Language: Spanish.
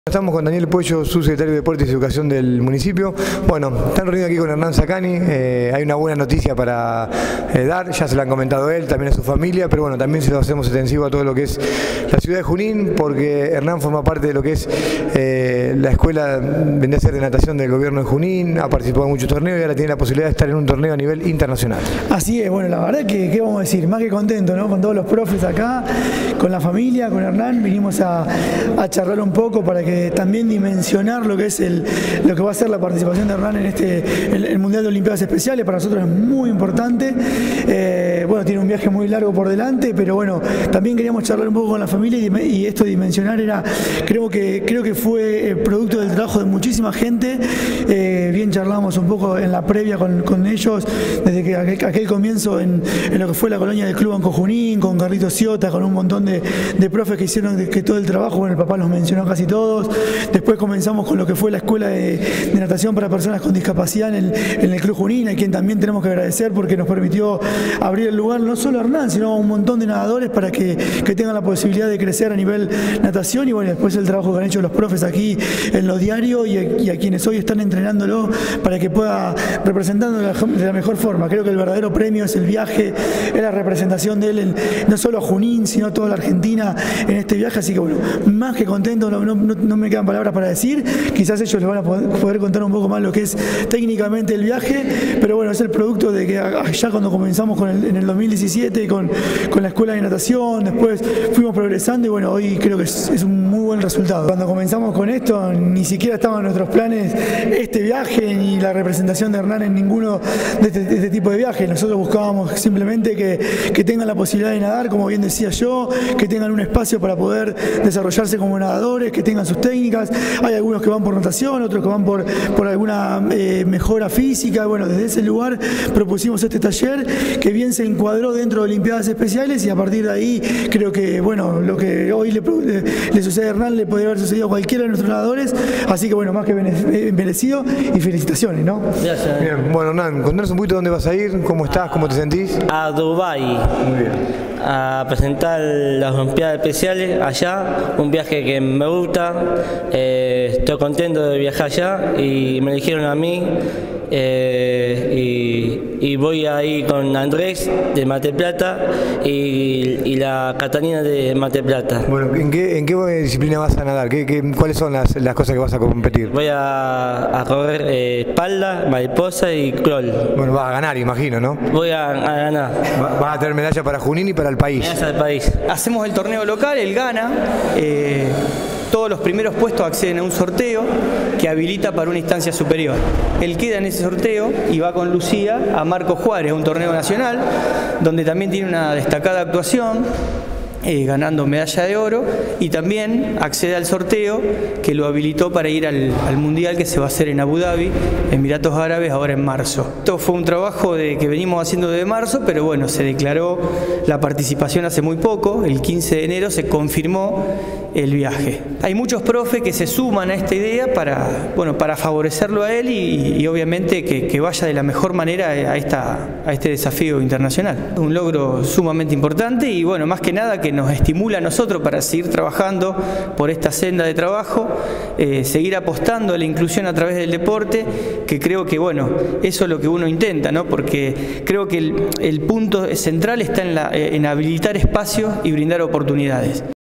Estamos con Daniel Puello, subsecretario de Deportes y Educación del municipio. Bueno, están reunidos aquí con Hernán Zaccani. Hay una buena noticia para dar, ya se la han comentado él, también a su familia, pero bueno, también se lo hacemos extensivo a todo lo que es la ciudad de Junín, porque Hernán forma parte de lo que es la escuela, vendría a ser de natación del gobierno de Junín, ha participado en muchos torneos y ahora tiene la posibilidad de estar en un torneo a nivel internacional. Así es, bueno, la verdad que, ¿qué vamos a decir? Más que contento, ¿no? Con todos los profes acá, con la familia, con Hernán, vinimos a charlar un poco para que también dimensionar lo que es lo que va a ser la participación de Hernán en el Mundial de Olimpiadas Especiales. Para nosotros es muy importante. Bueno, tiene un viaje muy largo por delante, pero bueno, también queríamos charlar un poco con la familia y esto de dimensionar creo que fue producto del trabajo de muchísima gente. Bien charlamos un poco en la previa con ellos, desde que aquel comienzo en lo que fue la colonia del Club Banco Junín, con Carlitos Ciota, con un montón de profes que hicieron que todo el trabajo, bueno, el papá los mencionó casi todos. Después comenzamos con lo que fue la escuela de natación para personas con discapacidad en el Club Junín, a quien también tenemos que agradecer porque nos permitió abrir el lugar no solo a Hernán, sino a un montón de nadadores para que tengan la posibilidad de crecer a nivel natación. Y bueno, después el trabajo que han hecho los profes aquí en los diarios y a quienes hoy están entrenándolo para que pueda representarlo de la mejor forma. Creo que el verdadero premio es el viaje, es la representación de él no solo a Junín, sino a toda la Argentina en este viaje. Así que bueno, más que contento, no me quedan palabras para decir. Quizás ellos les van a poder contar un poco más lo que es técnicamente el viaje, pero bueno, es el producto de que ya cuando comenzamos en el 2017 con la escuela de natación, después fuimos progresando y bueno, hoy creo que es un muy buen resultado. Cuando comenzamos con esto, ni siquiera estaban en nuestros planes este viaje ni la representación de Hernán en ninguno de este tipo de viajes. Nosotros buscábamos simplemente que tengan la posibilidad de nadar, como bien decía yo, que tengan un espacio para poder desarrollarse como nadadores, que tengan sus técnicas. Hay algunos que van por natación, otros que van por alguna mejora física. Bueno, desde ese lugar propusimos este taller que bien se encuadró dentro de Olimpiadas Especiales y a partir de ahí creo que, bueno, lo que hoy le sucede a Hernán le podría haber sucedido a cualquiera de nuestros nadadores, así que bueno, más que merecido y felicitaciones, ¿no? Gracias. Bien, bueno, Hernán, contanos un poquito dónde vas a ir, cómo estás, cómo te sentís. A Dubái. Muy bien. A presentar las Olimpiadas Especiales allá, un viaje que me gusta, estoy contento de viajar allá y me eligieron a mí y voy ahí con Andrés de Mar del Plata y la Catalina de Mar del Plata. Bueno, ¿en qué disciplina vas a nadar? ¿Cuáles son las cosas que vas a competir? Voy a correr espalda, mariposa y crawl. Bueno, vas a ganar, imagino, ¿no? Voy a ganar. Vas a tener medalla para Junín y para el país. Medalla del país. Hacemos el torneo local, él gana. Todos los primeros puestos acceden a un sorteo que habilita para una instancia superior. Él queda en ese sorteo y va con Lucía a Marcos Juárez, un torneo nacional, donde también tiene una destacada actuación, ganando medalla de oro, y también accede al sorteo que lo habilitó para ir al Mundial que se va a hacer en Abu Dhabi, Emiratos Árabes, ahora en marzo. Esto fue un trabajo que venimos haciendo desde marzo, pero bueno, se declaró la participación hace muy poco, el 15 de enero se confirmó el viaje. Hay muchos profes que se suman a esta idea para favorecerlo a él y obviamente que vaya de la mejor manera a este desafío internacional. Un logro sumamente importante y bueno, más que nada que nos estimula a nosotros para seguir trabajando por esta senda de trabajo, seguir apostando a la inclusión a través del deporte, que creo que bueno, eso es lo que uno intenta, ¿no? Porque creo que el punto central está en habilitar espacios y brindar oportunidades.